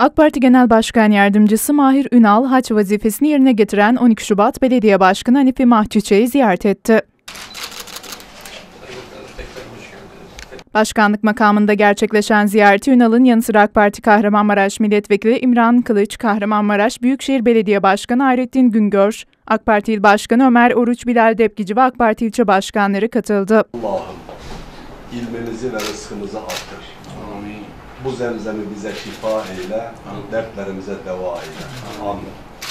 AK Parti Genel Başkan Yardımcısı Mahir Ünal, haç vazifesini yerine getiren 12 Şubat Belediye Başkanı Hanifi Mahçiçek'i ziyaret etti. Başkanlık makamında gerçekleşen ziyareti Ünal'ın yanı sıra AK Parti Kahramanmaraş Milletvekili İmran Kılıç, Kahramanmaraş Büyükşehir Belediye Başkanı Hayrettin Güngör, AK Parti İl Başkanı Ömer Oruç Bilal Depgici ve AK Parti ilçe başkanları katıldı. Allah'ım ilminizi ve rızkınızı artır. Amin. Bu zemzemi bize şifa eyle, dertlerimize deva eyle. Amin.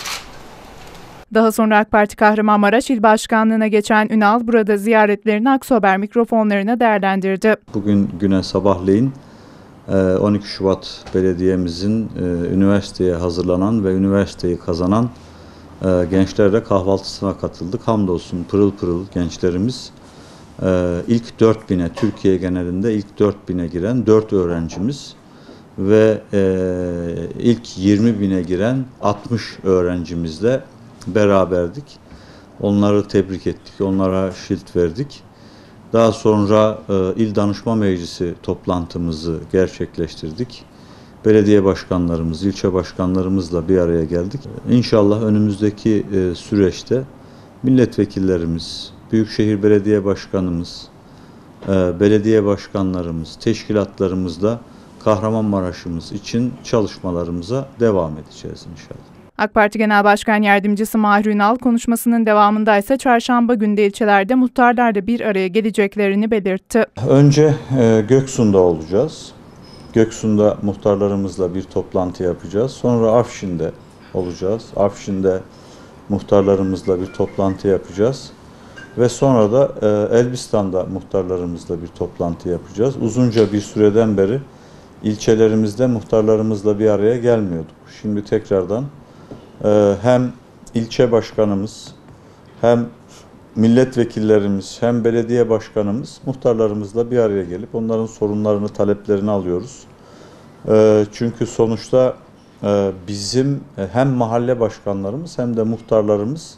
Daha sonra AK Parti Kahramanmaraş İl Başkanlığı'na geçen Ünal, burada ziyaretlerini Aksu Haber mikrofonlarına değerlendirdi. Bugün güne sabahleyin 12 Şubat Belediye'mizin üniversiteye hazırlanan ve üniversiteyi kazanan gençlerle kahvaltısına katıldık. Hamdolsun pırıl pırıl gençlerimiz. İlk 4000'e, Türkiye genelinde ilk 4000'e giren 4 öğrencimiz ve ilk 20.000'e giren 60 öğrencimizle beraberdik. Onları tebrik ettik, onlara şilt verdik. Daha sonra İl Danışma Meclisi toplantımızı gerçekleştirdik. Belediye başkanlarımız, ilçe başkanlarımızla bir araya geldik. İnşallah önümüzdeki süreçte milletvekillerimiz, Büyükşehir Belediye Başkanımız, belediye başkanlarımız, teşkilatlarımızla Kahramanmaraş'ımız için çalışmalarımıza devam edeceğiz inşallah. AK Parti Genel Başkan Yardımcısı Mahir Ünal konuşmasının devamında ise çarşamba günü de ilçelerde muhtarlarla bir araya geleceklerini belirtti. Önce Göksu'nda olacağız. Göksu'nda muhtarlarımızla bir toplantı yapacağız. Sonra Afşin'de olacağız. Afşin'de muhtarlarımızla bir toplantı yapacağız. Ve sonra da Elbistan'da muhtarlarımızla bir toplantı yapacağız. Uzunca bir süreden beri ilçelerimizde muhtarlarımızla bir araya gelmiyorduk. Şimdi tekrardan hem ilçe başkanımız, hem milletvekillerimiz, hem belediye başkanımız muhtarlarımızla bir araya gelip onların sorunlarını, taleplerini alıyoruz. Çünkü sonuçta bizim hem mahalle başkanlarımız hem de muhtarlarımız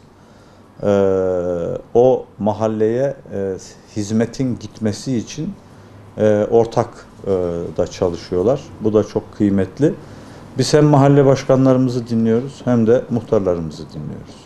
o mahalleye hizmetin gitmesi için ortak da çalışıyorlar. Bu da çok kıymetli. Biz hem mahalle başkanlarımızı dinliyoruz hem de muhtarlarımızı dinliyoruz.